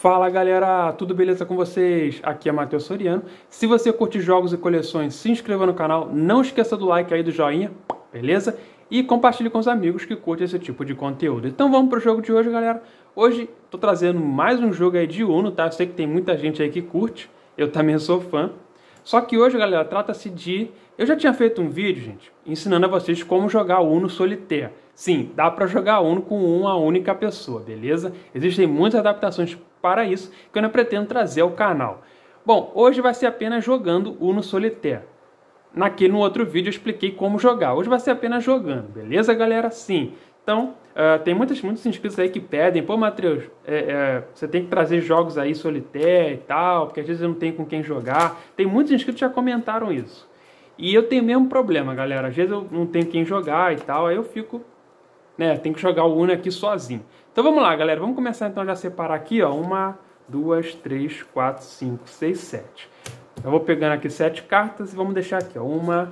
Fala galera, tudo beleza com vocês? Aqui é Matheus Soriano. Se você curte jogos e coleções, se inscreva no canal, não esqueça do like aí, do joinha, beleza? E compartilhe com os amigos que curtem esse tipo de conteúdo. Então vamos pro jogo de hoje, galera. Hoje tô trazendo mais um jogo aí de Uno, tá? Eu sei que tem muita gente aí que curte, eu também sou fã. Só que hoje, galera, trata-se de... Eu já tinha feito um vídeo, gente, ensinando a vocês como jogar Uno Solitaire. Sim, dá para jogar Uno com uma única pessoa, beleza? Existem muitas adaptações para isso que eu não pretendo trazer ao canal. Bom, hoje vai ser apenas jogando Uno Solitaire. No outro vídeo eu expliquei como jogar. Hoje vai ser apenas jogando, beleza, galera? Sim. Então, tem muitos inscritos aí que pedem, pô, Matheus, você tem que trazer jogos aí Solitaire e tal, porque às vezes eu não tenho com quem jogar. Tem muitos inscritos que já comentaram isso. E eu tenho o mesmo problema, galera. Às vezes eu não tenho quem jogar e tal, aí eu fico, né, tenho que jogar o Uno aqui sozinho. Então vamos lá, galera. Vamos começar então já a separar aqui, ó. 1, 2, 3, 4, 5, 6, 7. Eu vou pegando aqui 7 cartas e vamos deixar aqui, ó. 1,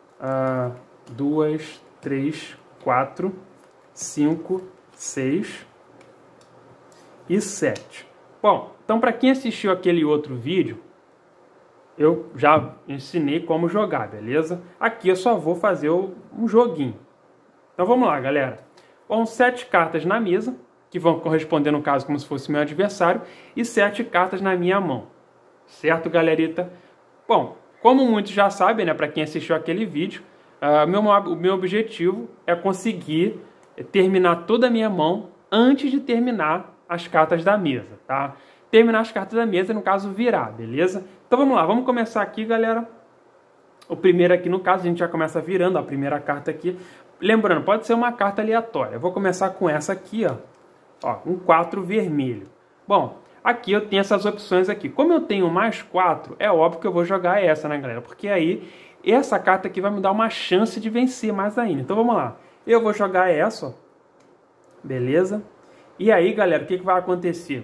2, 3, 4, 5, 6 e 7. Bom, então para quem assistiu aquele outro vídeo, eu já ensinei como jogar, beleza? Aqui eu só vou fazer um joguinho. Então vamos lá, galera. Bom, 7 cartas na mesa, que vão corresponder no caso como se fosse meu adversário, e 7 cartas na minha mão. Certo, galerita? Bom, como muitos já sabem, né, para quem assistiu aquele vídeo, o meu objetivo é conseguir terminar toda a minha mão antes de terminar as cartas da mesa, tá? Terminar as cartas da mesa, no caso, virar, beleza? Então vamos lá, vamos começar aqui, galera. O primeiro aqui, no caso, a gente já começa virando a primeira carta aqui. Lembrando, pode ser uma carta aleatória. Eu vou começar com essa aqui, ó, um 4 vermelho. Bom, aqui eu tenho essas opções aqui. Como eu tenho mais 4, é óbvio que eu vou jogar essa, né, galera? Porque aí, essa carta aqui vai me dar uma chance de vencer mais ainda. Então vamos lá. Eu vou jogar essa, ó. Beleza? E aí, galera, o que vai acontecer?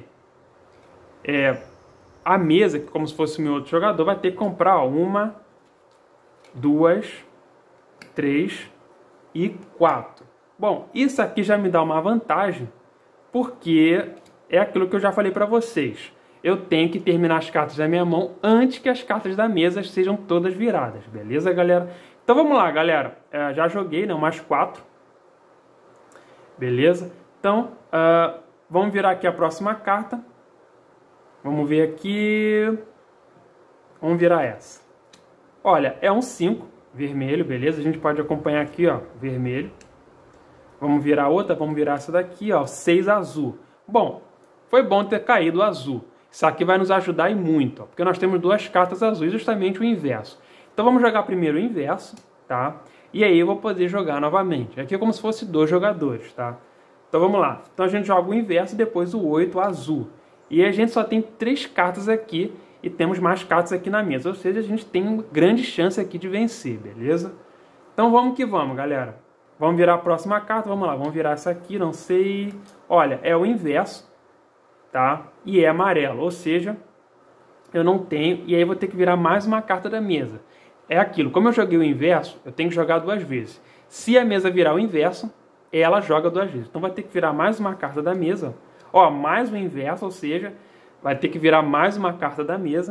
A mesa, que como se fosse o meu outro jogador, vai ter que comprar, ó, 1, 2, 3 e 4. Bom, isso aqui já me dá uma vantagem, porque é aquilo que eu já falei para vocês. Eu tenho que terminar as cartas da minha mão antes que as cartas da mesa sejam todas viradas, beleza, galera? Então vamos lá, galera. Já joguei, né, mais 4. Beleza? Então, vamos virar aqui a próxima carta. Vamos ver aqui. Vamos virar essa. Olha, é um 5 vermelho, beleza? A gente pode acompanhar aqui, ó, vermelho. Vamos virar outra, vamos virar essa daqui, ó, 6 azul. Bom, foi bom ter caído o azul. Isso aqui vai nos ajudar e muito, ó, porque nós temos 2 cartas azuis, justamente o inverso. Então vamos jogar primeiro o inverso, tá? E aí eu vou poder jogar novamente. Aqui é como se fosse 2 jogadores, tá? Então vamos lá. Então a gente joga o inverso e depois o 8 azul. E a gente só tem 3 cartas aqui e temos mais cartas aqui na mesa. Ou seja, a gente tem uma grande chance aqui de vencer, beleza? Então vamos que vamos, galera. Vamos virar a próxima carta. Vamos lá, vamos virar essa aqui, não sei. Olha, é o inverso, tá? E é amarelo, ou seja, eu não tenho. E aí eu vou ter que virar mais uma carta da mesa. É aquilo, como eu joguei o inverso, eu tenho que jogar 2 vezes. Se a mesa virar o inverso, ela joga 2 vezes. Então vai ter que virar mais uma carta da mesa. Ó, mais o inverso, ou seja, vai ter que virar mais uma carta da mesa.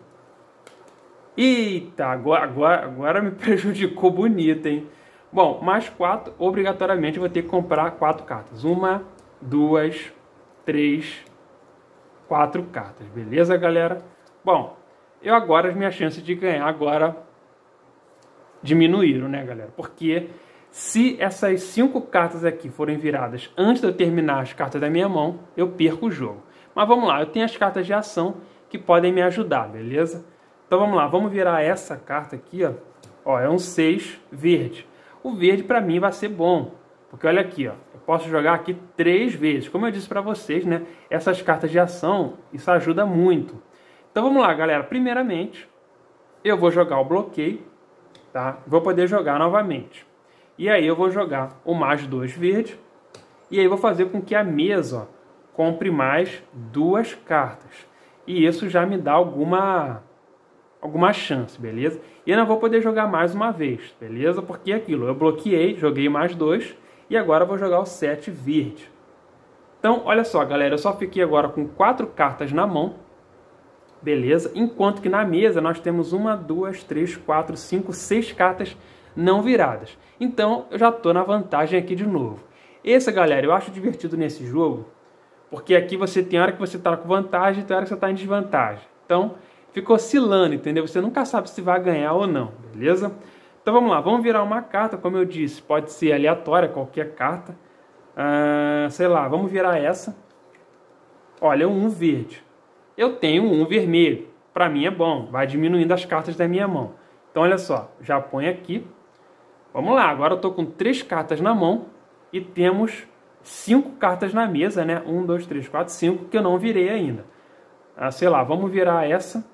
Eita, agora me prejudicou bonito, hein? Bom, mais 4, obrigatoriamente eu vou ter que comprar 4 cartas. 1, 2, 3, 4 cartas. Beleza, galera? Bom, as minhas chances de ganhar agora diminuíram, né, galera? Porque se essas 5 cartas aqui forem viradas antes de eu terminar as cartas da minha mão, eu perco o jogo. Mas vamos lá, eu tenho as cartas de ação que podem me ajudar, beleza? Então vamos lá, vamos virar essa carta aqui, ó. Ó, é um 6 verde. O verde para mim vai ser bom, porque olha aqui, ó, eu posso jogar aqui 3 vezes. Como eu disse para vocês, né, essas cartas de ação, isso ajuda muito. Então vamos lá, galera. Primeiramente, eu vou jogar o bloqueio, tá? Vou poder jogar novamente. E aí eu vou jogar o mais 2 verde. E aí eu vou fazer com que a mesa, ó, compre mais 2 cartas. E isso já me dá alguma chance, beleza? E eu não vou poder jogar mais uma vez, beleza? Porque é aquilo, eu bloqueei, joguei mais 2. E agora eu vou jogar o 7 verde. Então, olha só, galera, eu só fiquei agora com 4 cartas na mão, beleza? Enquanto que na mesa nós temos 1, 2, 3, 4, 5, 6 cartas não viradas. Então, eu já estou na vantagem aqui de novo. Esse, galera, eu acho divertido nesse jogo, porque aqui você tem hora que você está com vantagem e tem hora que você está em desvantagem. Então, fica oscilando, entendeu? Você nunca sabe se vai ganhar ou não, beleza? Então, vamos lá. Vamos virar uma carta, como eu disse. Pode ser aleatória, qualquer carta. Sei lá, vamos virar essa. Olha, um verde. Eu tenho um vermelho. Para mim é bom. Vai diminuindo as cartas da minha mão. Então, olha só. Já põe aqui. Vamos lá. Agora eu estou com 3 cartas na mão. E temos 5 cartas na mesa, né? 1, 2, 3, 4, 5. Que eu não virei ainda. Sei lá, vamos virar essa.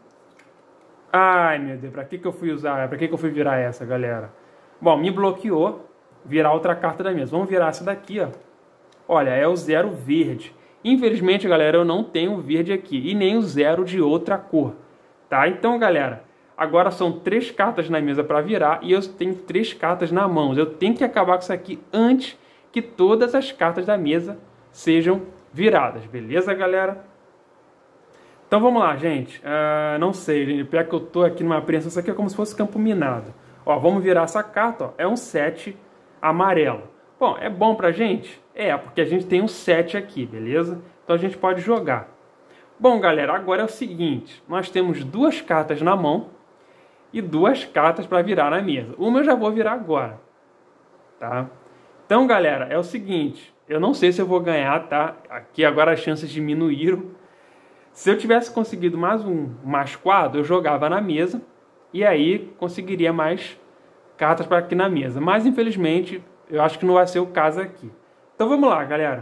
Ai, meu Deus. Para que eu fui usar? Para que eu fui virar essa, galera? Bom, me bloqueou. Virar outra carta da mesa. Vamos virar essa daqui, ó. Olha, é o 0 verde. Infelizmente, galera, eu não tenho verde aqui. E nem o 0 de outra cor. Tá? Então, galera, agora são 3 cartas na mesa para virar. E eu tenho 3 cartas na mão. Eu tenho que acabar com isso aqui antes que todas as cartas da mesa sejam viradas. Beleza, galera? Então, vamos lá, gente. Não sei, gente. Pior que eu tô aqui numa apreensão. Isso aqui é como se fosse campo minado. Ó, vamos virar essa carta. Ó. É um 7 amarelo. Bom, é bom pra gente? Porque a gente tem um 7 aqui, beleza? Então a gente pode jogar. Bom, galera, agora é o seguinte. Nós temos 2 cartas na mão e 2 cartas para virar na mesa. Uma eu já vou virar agora, tá? Então, galera, é o seguinte. Eu não sei se eu vou ganhar, tá? Aqui agora as chances diminuíram. Se eu tivesse conseguido mais quadro, eu jogava na mesa. E aí conseguiria mais cartas para aqui na mesa. Mas, infelizmente, eu acho que não vai ser o caso aqui. Então, vamos lá, galera.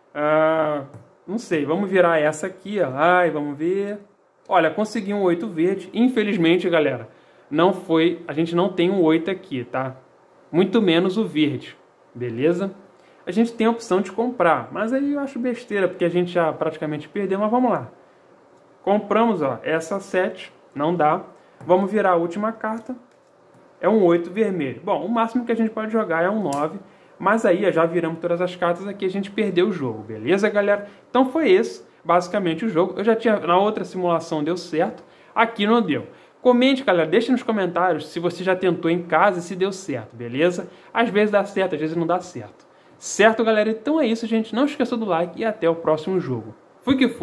Não sei, vamos virar essa aqui, ó. Vamos ver. Olha, consegui um 8 verde. Infelizmente, galera, não foi... A gente não tem um 8 aqui, tá? Muito menos o verde, beleza? A gente tem a opção de comprar, mas aí eu acho besteira, porque a gente já praticamente perdeu, mas vamos lá. Compramos, ó, essa 7, não dá. Vamos virar a última carta. É um 8 vermelho. Bom, o máximo que a gente pode jogar é um 9. Mas aí, já viramos todas as cartas aqui, a gente perdeu o jogo. Beleza, galera? Então foi esse, basicamente, o jogo. Eu já tinha, na outra simulação deu certo. Aqui não deu. Comente, galera. Deixe nos comentários se você já tentou em casa e se deu certo, beleza? Às vezes dá certo, às vezes não dá certo. Certo, galera? Então é isso, gente. Não esqueça do like e até o próximo jogo. Fui que fui.